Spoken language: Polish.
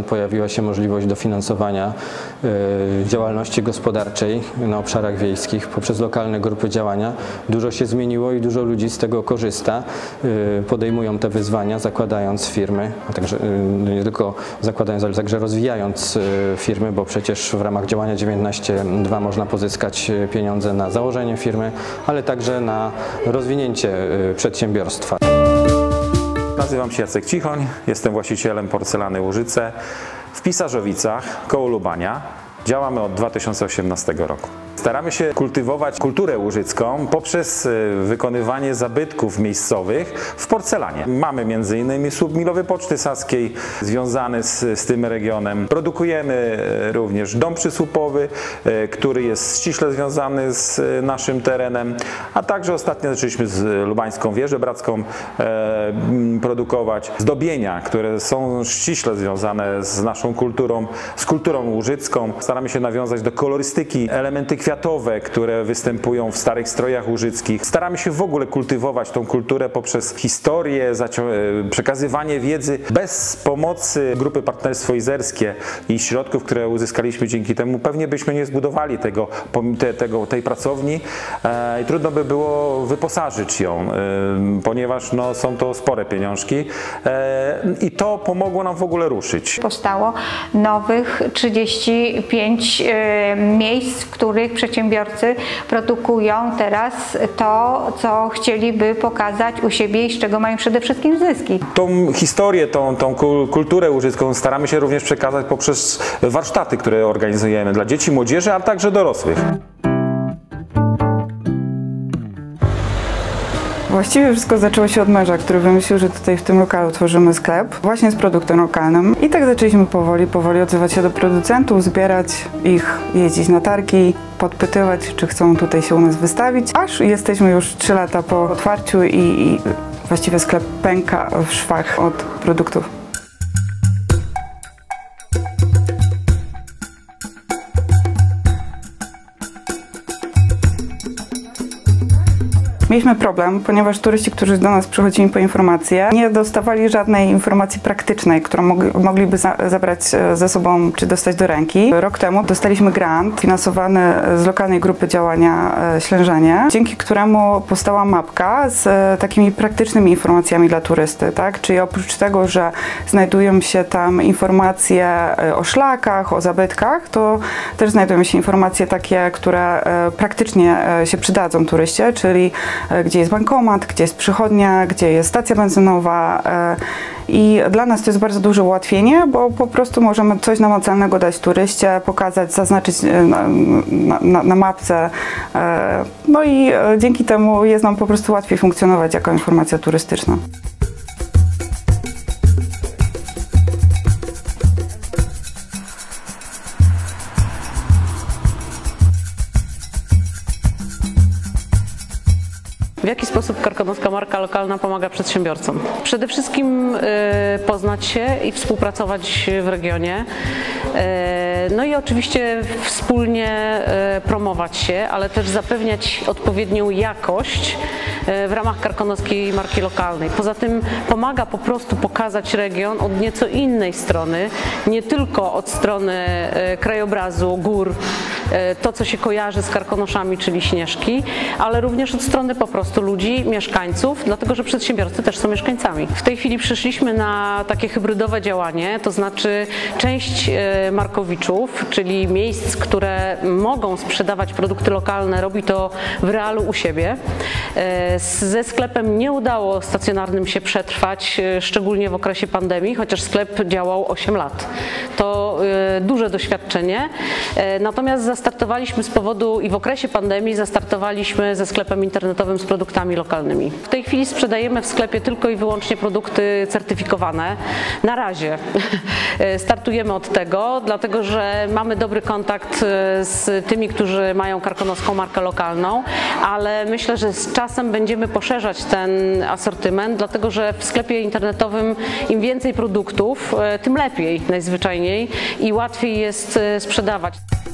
pojawiła się możliwość dofinansowania działalności gospodarczej na obszarach wiejskich poprzez lokalne grupy działania. Dużo się zmieniło i dużo ludzi z tego korzysta, podejmują te wyzwania, zakładając firmy, a także nie tylko zakładając, ale także rozwijając firmy, bo przecież w ramach działania 19.2 można pozyskać pieniądze na założenie firmy, ale także na rozwinięcie przedsiębiorstwa. Nazywam się Jacek Cichoń, jestem właścicielem porcelany Łużyce w Pisarzowicach koło Lubania. Działamy od 2018 roku. Staramy się kultywować kulturę łużycką poprzez wykonywanie zabytków miejscowych w porcelanie. Mamy m.in. słup milowy Poczty Saskiej związany z tym regionem. Produkujemy również dom przysłupowy, który jest ściśle związany z naszym terenem, a także ostatnio zaczęliśmy z lubańską wieżę bracką produkować zdobienia, które są ściśle związane z naszą kulturą, z kulturą łużycką. Staramy się nawiązać do kolorystyki, elementy kwiatowe, które występują w starych strojach łużyckich. Staramy się w ogóle kultywować tą kulturę poprzez historię, przekazywanie wiedzy. Bez pomocy Grupy Partnerstwo Izerskie i środków, które uzyskaliśmy dzięki temu, pewnie byśmy nie zbudowali tej pracowni i trudno by było wyposażyć ją, ponieważ no, są to spore pieniążki i to pomogło nam w ogóle ruszyć. Powstało nowych 35 miejsc, w których przedsiębiorcy produkują teraz to, co chcieliby pokazać u siebie i z czego mają przede wszystkim zyski. Tą historię, tą kulturę łużycką staramy się również przekazać poprzez warsztaty, które organizujemy dla dzieci, młodzieży, a także dorosłych. Właściwie wszystko zaczęło się od męża, który wymyślił, że tutaj w tym lokalu tworzymy sklep właśnie z produktem lokalnym. I tak zaczęliśmy powoli odzywać się do producentów, zbierać ich, jeździć na targi, podpytywać, czy chcą tutaj się u nas wystawić. Aż jesteśmy już 3 lata po otwarciu i właściwie sklep pęka w szwach od produktów. Mieliśmy problem, ponieważ turyści, którzy do nas przychodzili po informacje, nie dostawali żadnej informacji praktycznej, którą mogliby zabrać ze sobą czy dostać do ręki. Rok temu dostaliśmy grant finansowany z lokalnej grupy działania Ślężenie, dzięki któremu powstała mapka z takimi praktycznymi informacjami dla turysty, tak? Czyli oprócz tego, że znajdują się tam informacje o szlakach, o zabytkach, to też znajdują się informacje takie, które praktycznie się przydadzą turyście, czyli gdzie jest bankomat, gdzie jest przychodnia, gdzie jest stacja benzynowa i dla nas to jest bardzo duże ułatwienie, bo po prostu możemy coś namacalnego dać turyście, pokazać, zaznaczyć na mapce, no i dzięki temu jest nam po prostu łatwiej funkcjonować jako informacja turystyczna. W jaki sposób karkonoska marka lokalna pomaga przedsiębiorcom? Przede wszystkim poznać się i współpracować w regionie. No i oczywiście wspólnie promować się, ale też zapewniać odpowiednią jakość w ramach karkonoskiej marki lokalnej. Poza tym pomaga po prostu pokazać region od nieco innej strony, nie tylko od strony krajobrazu, gór, to co się kojarzy z Karkonoszami, czyli Śnieżki, ale również od strony po prostu ludzi, mieszkańców, dlatego że przedsiębiorcy też są mieszkańcami. W tej chwili przeszliśmy na takie hybrydowe działanie, to znaczy część markowiczów, czyli miejsc, które mogą sprzedawać produkty lokalne, robi to w realu u siebie. Ze sklepem nie udało stacjonarnym się przetrwać, szczególnie w okresie pandemii, chociaż sklep działał 8 lat. To duże doświadczenie, natomiast zastartowaliśmy z powodu i w okresie pandemii zastartowaliśmy ze sklepem internetowym z produktami lokalnymi. W tej chwili sprzedajemy w sklepie tylko i wyłącznie produkty certyfikowane. Na razie startujemy od tego, dlatego że mamy dobry kontakt z tymi, którzy mają karkonoską markę lokalną, ale myślę, że z czasem będziemy poszerzać ten asortyment, dlatego że w sklepie internetowym im więcej produktów, tym lepiej najzwyczajniej i łatwiej jest sprzedawać.